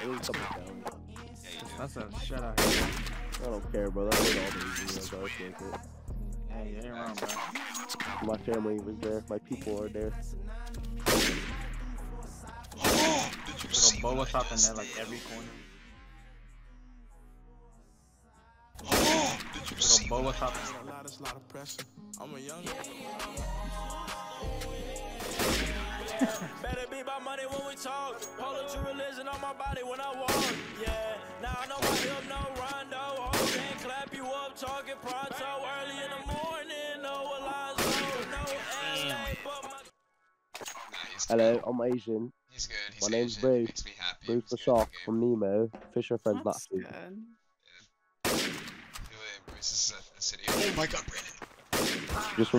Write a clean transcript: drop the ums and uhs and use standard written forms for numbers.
It was coming down. That's a shut out. I don't care, bro. I hate all these videos. I was like it. Hey, you ain't wrong, bro. My family was there. My people are there. Oh, did you see Little boa what I top in just there, like did? every corner. Oh, did you see Little boa what I top. just did? I'm a young. Better be about money when we talk. Hold up to religion on my body when I walk. Yeah, now I know my hip, no rondo. Hold and clap you up, talking pronto. Early in the morning, no Alonzo, no Ashley, but my. Hello, I'm Asian. He's good. He's My name's Asian. Bruce. He makes me happy. Bruce He's the good Shark at the from Nemo. Fisher Friends not That's too. good. game. Bruce is a city. Oh my god, Brandon. Just